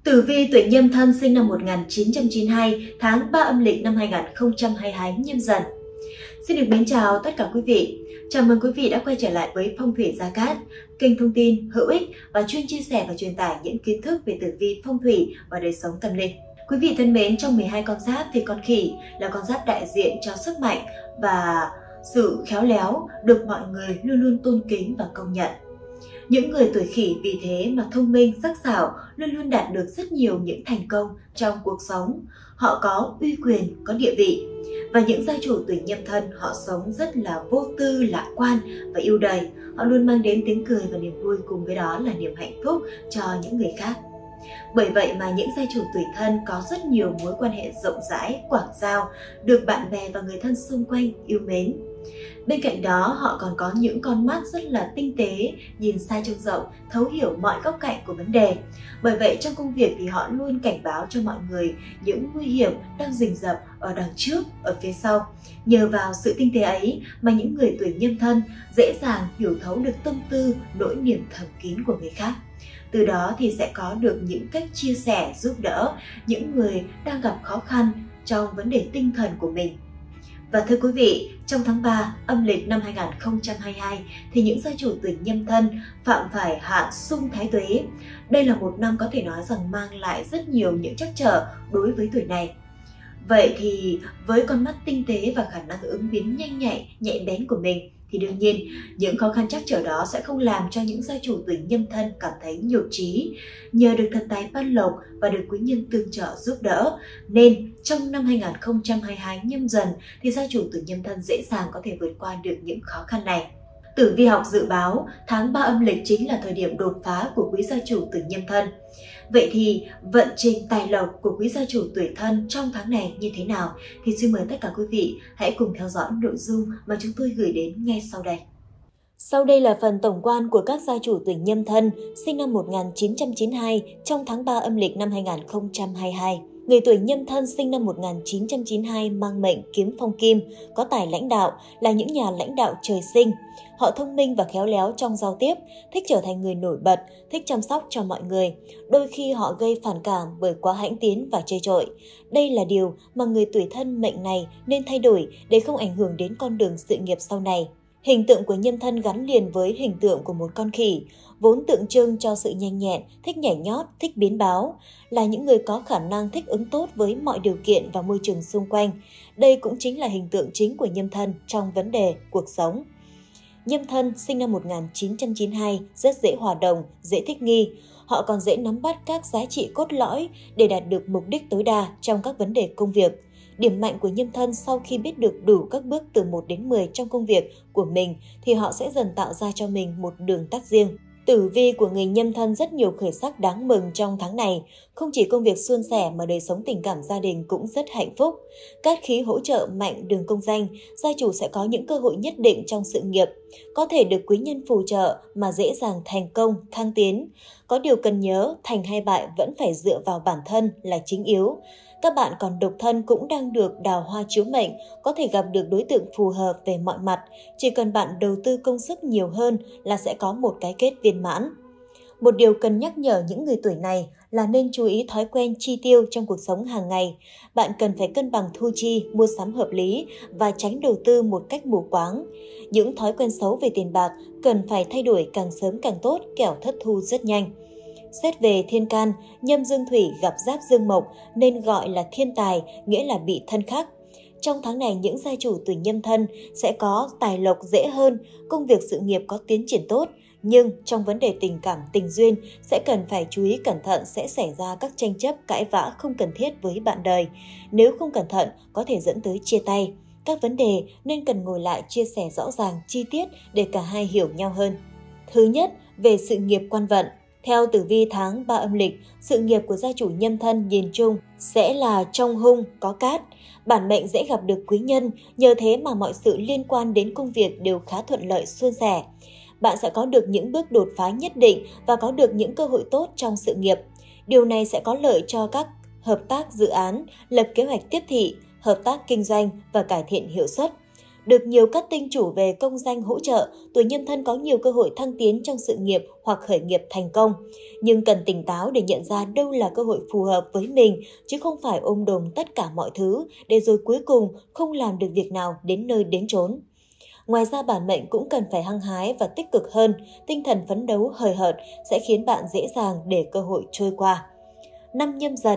Tử vi tuổi Nhâm Thân sinh năm 1992, tháng 3 âm lịch năm 2022 Nhâm Dần. Xin được mến chào tất cả quý vị. Chào mừng quý vị đã quay trở lại với Phong thủy Gia Cát, kênh thông tin hữu ích và chuyên chia sẻ và truyền tải những kiến thức về tử vi phong thủy và đời sống tâm linh. Quý vị thân mến, trong 12 con giáp thì con khỉ là con giáp đại diện cho sức mạnh và sự khéo léo, được mọi người luôn luôn tôn kính và công nhận. Những người tuổi khỉ vì thế mà thông minh, sắc sảo, luôn luôn đạt được rất nhiều những thành công trong cuộc sống. Họ có uy quyền, có địa vị. Và những gia chủ tuổi Nhâm Thân họ sống rất là vô tư, lạc quan và yêu đời. Họ luôn mang đến tiếng cười và niềm vui, cùng với đó là niềm hạnh phúc cho những người khác. Bởi vậy mà những gia chủ tuổi Thân có rất nhiều mối quan hệ rộng rãi, quảng giao, được bạn bè và người thân xung quanh yêu mến. Bên cạnh đó, họ còn có những con mắt rất là tinh tế, nhìn xa trông rộng, thấu hiểu mọi góc cạnh của vấn đề. Bởi vậy trong công việc thì họ luôn cảnh báo cho mọi người những nguy hiểm đang rình rập ở đằng trước, ở phía sau. Nhờ vào sự tinh tế ấy mà những người tuổi Nhâm Thân dễ dàng hiểu thấu được tâm tư, nỗi niềm thầm kín của người khác. Từ đó thì sẽ có được những cách chia sẻ, giúp đỡ những người đang gặp khó khăn trong vấn đề tinh thần của mình. Và thưa quý vị, trong tháng 3 âm lịch năm 2022 thì những gia chủ tuổi Nhâm Thân phạm phải hạn xung thái tuế. Đây là một năm có thể nói rằng mang lại rất nhiều những trắc trở đối với tuổi này. Vậy thì với con mắt tinh tế và khả năng ứng biến nhanh nhạy, nhạy bén của mình thì đương nhiên những khó khăn trắc trở đó sẽ không làm cho những gia chủ tuổi Nhâm Thân cảm thấy nhụt chí. Nhờ được thần tài ban lộc và được quý nhân tương trợ giúp đỡ, nên trong năm 2022 Nhâm Dần thì gia chủ tuổi Nhâm Thân dễ dàng có thể vượt qua được những khó khăn này. Tử vi học dự báo tháng 3 âm lịch chính là thời điểm đột phá của quý gia chủ tuổi Nhâm Thân. Vậy thì vận trình tài lộc của quý gia chủ tuổi Thân trong tháng này như thế nào? Thì xin mời tất cả quý vị hãy cùng theo dõi nội dung mà chúng tôi gửi đến ngay sau đây. Sau đây là phần tổng quan của các gia chủ tuổi Nhâm Thân sinh năm 1992 trong tháng 3 âm lịch năm 2022. Người tuổi Nhâm Thân sinh năm 1992 mang mệnh Kiếm Phong Kim, có tài lãnh đạo, là những nhà lãnh đạo trời sinh. Họ thông minh và khéo léo trong giao tiếp, thích trở thành người nổi bật, thích chăm sóc cho mọi người. Đôi khi họ gây phản cảm bởi quá hãnh tiến và chê trội. Đây là điều mà người tuổi Thân mệnh này nên thay đổi để không ảnh hưởng đến con đường sự nghiệp sau này. Hình tượng của Nhâm Thân gắn liền với hình tượng của một con khỉ, vốn tượng trưng cho sự nhanh nhẹn, thích nhảy nhót, thích biến báo, là những người có khả năng thích ứng tốt với mọi điều kiện và môi trường xung quanh. Đây cũng chính là hình tượng chính của Nhâm Thân trong vấn đề cuộc sống. Nhâm Thân sinh năm 1992 rất dễ hòa đồng, dễ thích nghi. Họ còn dễ nắm bắt các giá trị cốt lõi để đạt được mục đích tối đa trong các vấn đề công việc. Điểm mạnh của Nhâm Thân sau khi biết được đủ các bước từ 1 đến 10 trong công việc của mình thì họ sẽ dần tạo ra cho mình một đường tắt riêng. Tử vi của người Nhâm Thân rất nhiều khởi sắc đáng mừng trong tháng này. Không chỉ công việc suôn sẻ mà đời sống tình cảm gia đình cũng rất hạnh phúc. Cát khí hỗ trợ mạnh đường công danh, gia chủ sẽ có những cơ hội nhất định trong sự nghiệp. Có thể được quý nhân phù trợ mà dễ dàng thành công, thăng tiến. Có điều cần nhớ, thành hay bại vẫn phải dựa vào bản thân là chính yếu. Các bạn còn độc thân cũng đang được đào hoa chiếu mệnh, có thể gặp được đối tượng phù hợp về mọi mặt. Chỉ cần bạn đầu tư công sức nhiều hơn là sẽ có một cái kết viên mãn. Một điều cần nhắc nhở những người tuổi này là nên chú ý thói quen chi tiêu trong cuộc sống hàng ngày. Bạn cần phải cân bằng thu chi, mua sắm hợp lý và tránh đầu tư một cách mù quáng. Những thói quen xấu về tiền bạc cần phải thay đổi càng sớm càng tốt, kẻo thất thu rất nhanh. Xét về thiên can, Nhâm Dương Thủy gặp Giáp Dương Mộc nên gọi là thiên tài, nghĩa là bị thân khắc. Trong tháng này, những gia chủ tuổi Nhâm Thân sẽ có tài lộc dễ hơn, công việc sự nghiệp có tiến triển tốt. Nhưng trong vấn đề tình cảm, tình duyên sẽ cần phải chú ý cẩn thận, sẽ xảy ra các tranh chấp, cãi vã không cần thiết với bạn đời. Nếu không cẩn thận, có thể dẫn tới chia tay. Các vấn đề nên cần ngồi lại chia sẻ rõ ràng, chi tiết để cả hai hiểu nhau hơn. Thứ nhất, về sự nghiệp quan vận. Theo tử vi tháng 3 âm lịch, sự nghiệp của gia chủ Nhâm Thân nhìn chung sẽ là trong hung, có cát. Bản mệnh dễ gặp được quý nhân, nhờ thế mà mọi sự liên quan đến công việc đều khá thuận lợi suôn sẻ. Bạn sẽ có được những bước đột phá nhất định và có được những cơ hội tốt trong sự nghiệp. Điều này sẽ có lợi cho các hợp tác dự án, lập kế hoạch tiếp thị, hợp tác kinh doanh và cải thiện hiệu suất. Được nhiều các tinh chủ về công danh hỗ trợ, tuổi Nhâm Thân có nhiều cơ hội thăng tiến trong sự nghiệp hoặc khởi nghiệp thành công. Nhưng cần tỉnh táo để nhận ra đâu là cơ hội phù hợp với mình, chứ không phải ôm đồm tất cả mọi thứ, để rồi cuối cùng không làm được việc nào đến nơi đến chốn. Ngoài ra bản mệnh cũng cần phải hăng hái và tích cực hơn, tinh thần phấn đấu hời hợt sẽ khiến bạn dễ dàng để cơ hội trôi qua. Năm Nhâm Dần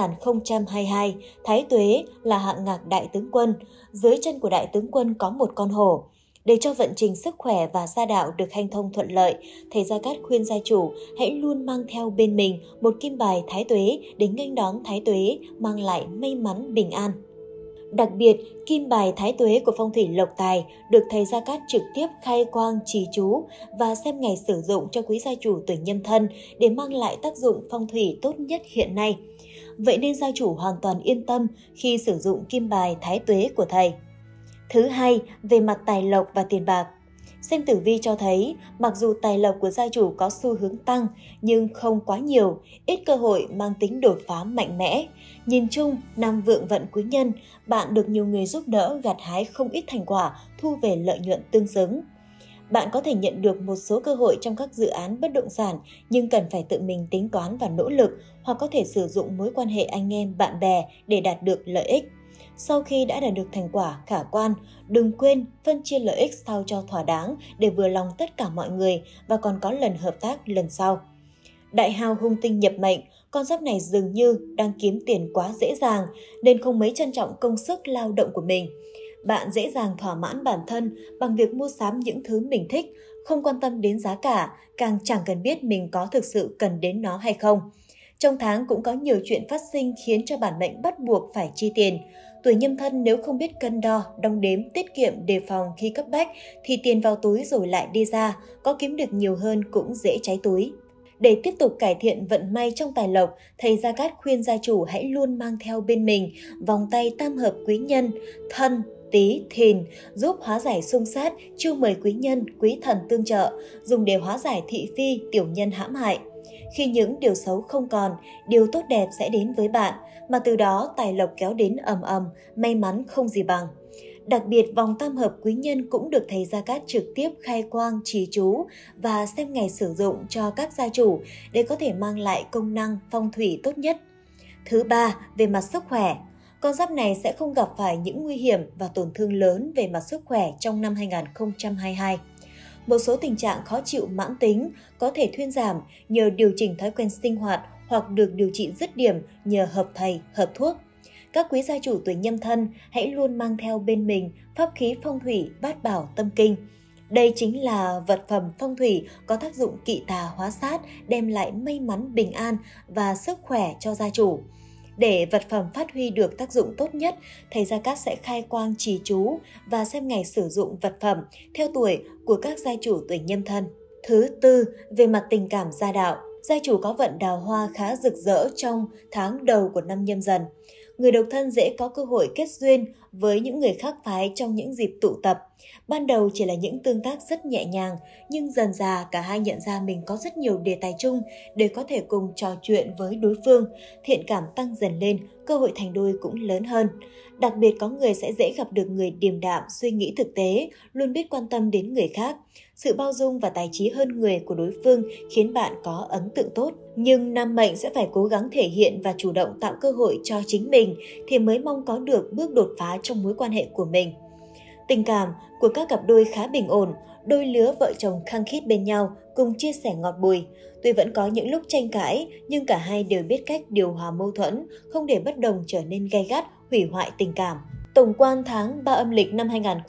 2022, Thái Tuế là hạng ngạc đại tướng quân. Dưới chân của đại tướng quân có một con hổ. Để cho vận trình sức khỏe và gia đạo được hanh thông thuận lợi, thầy Gia Cát khuyên gia chủ hãy luôn mang theo bên mình một kim bài Thái Tuế để nghênh đón Thái Tuế mang lại may mắn bình an. Đặc biệt, kim bài Thái Tuế của phong thủy lộc tài được thầy Gia Cát trực tiếp khai quang trì chú và xem ngày sử dụng cho quý gia chủ tuổi Nhâm Thân để mang lại tác dụng phong thủy tốt nhất hiện nay. Vậy nên gia chủ hoàn toàn yên tâm khi sử dụng kim bài Thái Tuế của thầy. Thứ hai, về mặt tài lộc và tiền bạc. Xem tử vi cho thấy, mặc dù tài lộc của gia chủ có xu hướng tăng, nhưng không quá nhiều, ít cơ hội mang tính đột phá mạnh mẽ. Nhìn chung, năm vượng vận quý nhân, bạn được nhiều người giúp đỡ gặt hái không ít thành quả, thu về lợi nhuận tương xứng. Bạn có thể nhận được một số cơ hội trong các dự án bất động sản, nhưng cần phải tự mình tính toán và nỗ lực, hoặc có thể sử dụng mối quan hệ anh em, bạn bè để đạt được lợi ích. Sau khi đã đạt được thành quả khả quan, đừng quên phân chia lợi ích sao cho thỏa đáng để vừa lòng tất cả mọi người và còn có lần hợp tác lần sau. Đại hào hung tinh nhập mệnh, con giáp này dường như đang kiếm tiền quá dễ dàng nên không mấy trân trọng công sức lao động của mình. Bạn dễ dàng thỏa mãn bản thân bằng việc mua sắm những thứ mình thích, không quan tâm đến giá cả, càng chẳng cần biết mình có thực sự cần đến nó hay không. Trong tháng cũng có nhiều chuyện phát sinh khiến cho bản mệnh bắt buộc phải chi tiền. Tuổi Nhâm Thân nếu không biết cân đo, đong đếm, tiết kiệm, đề phòng khi cấp bách thì tiền vào túi rồi lại đi ra, có kiếm được nhiều hơn cũng dễ cháy túi. Để tiếp tục cải thiện vận may trong tài lộc, thầy Gia Cát khuyên gia chủ hãy luôn mang theo bên mình vòng tay tam hợp quý nhân, Thân, Tý, Thìn, giúp hóa giải xung sát, chiêu mời quý nhân, quý thần tương trợ, dùng để hóa giải thị phi, tiểu nhân hãm hại. Khi những điều xấu không còn, điều tốt đẹp sẽ đến với bạn, mà từ đó tài lộc kéo đến ầm ầm, may mắn không gì bằng. Đặc biệt, vòng tam hợp quý nhân cũng được thầy Gia Cát trực tiếp khai quang trì chú và xem ngày sử dụng cho các gia chủ để có thể mang lại công năng phong thủy tốt nhất. Thứ ba, về mặt sức khỏe. Con giáp này sẽ không gặp phải những nguy hiểm và tổn thương lớn về mặt sức khỏe trong năm 2022. Một số tình trạng khó chịu mãn tính có thể thuyên giảm nhờ điều chỉnh thói quen sinh hoạt hoặc được điều trị dứt điểm nhờ hợp thầy, hợp thuốc. Các quý gia chủ tuổi Nhâm Thân hãy luôn mang theo bên mình pháp khí phong thủy Bát Bảo Tâm Kinh. Đây chính là vật phẩm phong thủy có tác dụng kỵ tà hóa sát, đem lại may mắn bình an và sức khỏe cho gia chủ. Để vật phẩm phát huy được tác dụng tốt nhất, thầy Gia Cát sẽ khai quang trì chú và xem ngày sử dụng vật phẩm theo tuổi của các gia chủ tuổi Nhâm Thân. Thứ tư, về mặt tình cảm gia đạo. Gia chủ có vận đào hoa khá rực rỡ trong tháng đầu của năm Nhâm Dần. Người độc thân dễ có cơ hội kết duyên với những người khác phái trong những dịp tụ tập. Ban đầu chỉ là những tương tác rất nhẹ nhàng, nhưng dần dà cả hai nhận ra mình có rất nhiều đề tài chung để có thể cùng trò chuyện với đối phương. Thiện cảm tăng dần lên, cơ hội thành đôi cũng lớn hơn. Đặc biệt có người sẽ dễ gặp được người điềm đạm, suy nghĩ thực tế, luôn biết quan tâm đến người khác. Sự bao dung và tài trí hơn người của đối phương khiến bạn có ấn tượng tốt. Nhưng nam mệnh sẽ phải cố gắng thể hiện và chủ động tạo cơ hội cho chính mình thì mới mong có được bước đột phá trong mối quan hệ của mình. Tình cảm của các cặp đôi khá bình ổn, đôi lứa vợ chồng khăng khít bên nhau, cùng chia sẻ ngọt bùi. Tuy vẫn có những lúc tranh cãi, nhưng cả hai đều biết cách điều hòa mâu thuẫn, không để bất đồng trở nên gay gắt, hủy hoại tình cảm. Tổng quan tháng 3 âm lịch năm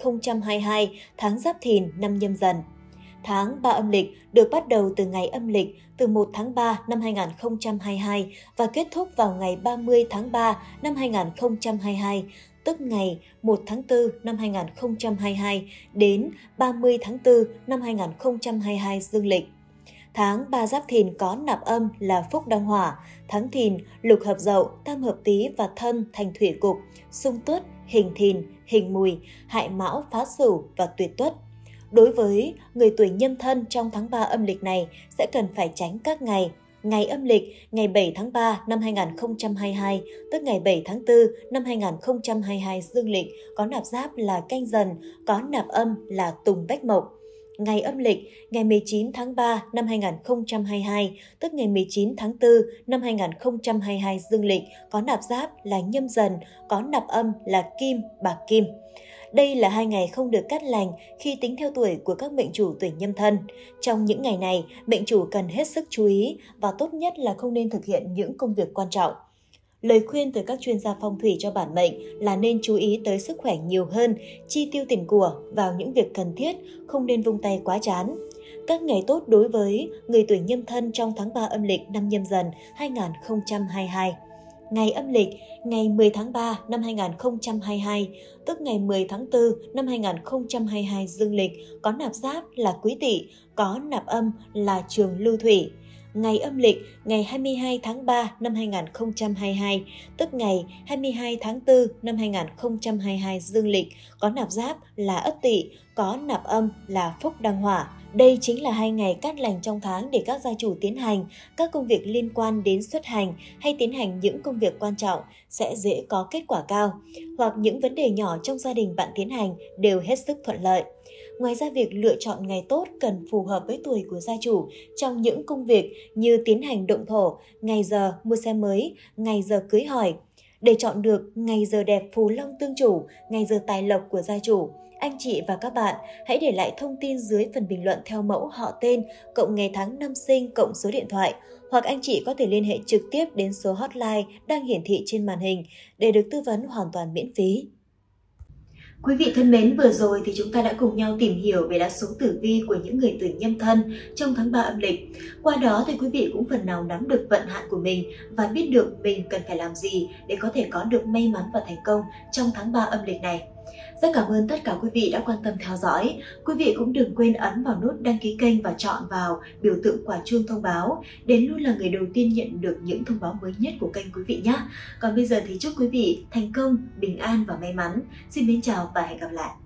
2022, tháng Giáp Thìn năm Nhâm Dần. Tháng 3 âm lịch được bắt đầu từ ngày âm lịch từ 1 tháng 3 năm 2022 và kết thúc vào ngày 30 tháng 3 năm 2022, tức ngày 1 tháng 4 năm 2022 đến 30 tháng 4 năm 2022 dương lịch. Tháng 3 Giáp Thìn có nạp âm là Phúc Đăng Hỏa, tháng Thìn lục hợp Dậu, tam hợp Tý và Thân thành thủy cục, xung Tuất, hình Thìn, hình Mùi, hại Mão, phá Sửu và tuyệt Tuất. Đối với người tuổi Nhâm Thân trong tháng 3 âm lịch này sẽ cần phải tránh các ngày Ngày âm lịch ngày 7 tháng 3 năm 2022, tức ngày 7 tháng 4 năm 2022 dương lịch, có nạp giáp là Canh Dần, có nạp âm là Tùng Bách Mộc. Ngày âm lịch ngày 19 tháng 3 năm 2022, tức ngày 19 tháng 4 năm 2022 dương lịch, có nạp giáp là Nhâm Dần, có nạp âm là Kim, Bạc Kim. Đây là 2 ngày không được cát lành khi tính theo tuổi của các mệnh chủ tuổi Nhâm Thân. Trong những ngày này, mệnh chủ cần hết sức chú ý và tốt nhất là không nên thực hiện những công việc quan trọng. Lời khuyên từ các chuyên gia phong thủy cho bản mệnh là nên chú ý tới sức khỏe nhiều hơn, chi tiêu tiền của vào những việc cần thiết, không nên vung tay quá chán. Các ngày tốt đối với người tuổi Nhâm Thân trong tháng 3 âm lịch năm Nhâm Dần 2022. Ngày âm lịch ngày 10 tháng 3 năm 2022, tức ngày 10 tháng 4 năm 2022 dương lịch, có nạp giáp là Quý Tỵ, có nạp âm là Trường Lưu Thủy. Ngày âm lịch ngày 22 tháng 3 năm 2022, tức ngày 22 tháng 4 năm 2022 dương lịch, có nạp giáp là Ất Tỵ, có nạp âm là Phúc Đăng Hỏa. Đây chính là 2 ngày cát lành trong tháng để các gia chủ tiến hành các công việc liên quan đến xuất hành hay tiến hành những công việc quan trọng sẽ dễ có kết quả cao, hoặc những vấn đề nhỏ trong gia đình bạn tiến hành đều hết sức thuận lợi. Ngoài ra, việc lựa chọn ngày tốt cần phù hợp với tuổi của gia chủ trong những công việc như tiến hành động thổ, ngày giờ mua xe mới, ngày giờ cưới hỏi. Để chọn được ngày giờ đẹp phù long tương chủ, ngày giờ tài lộc của gia chủ, anh chị và các bạn hãy để lại thông tin dưới phần bình luận theo mẫu họ tên, cộng ngày tháng năm sinh, cộng số điện thoại, hoặc anh chị có thể liên hệ trực tiếp đến số hotline đang hiển thị trên màn hình để được tư vấn hoàn toàn miễn phí. Quý vị thân mến, vừa rồi thì chúng ta đã cùng nhau tìm hiểu về lá số tử vi của những người tuổi Nhâm Thân trong tháng 3 âm lịch. Qua đó thì quý vị cũng phần nào nắm được vận hạn của mình và biết được mình cần phải làm gì để có thể có được may mắn và thành công trong tháng 3 âm lịch này. Rất cảm ơn tất cả quý vị đã quan tâm theo dõi. Quý vị cũng đừng quên ấn vào nút đăng ký kênh và chọn vào biểu tượng quả chuông thông báo để luôn là người đầu tiên nhận được những thông báo mới nhất của kênh quý vị nhé. Còn bây giờ thì chúc quý vị thành công, bình an và may mắn. Xin mến chào và hẹn gặp lại.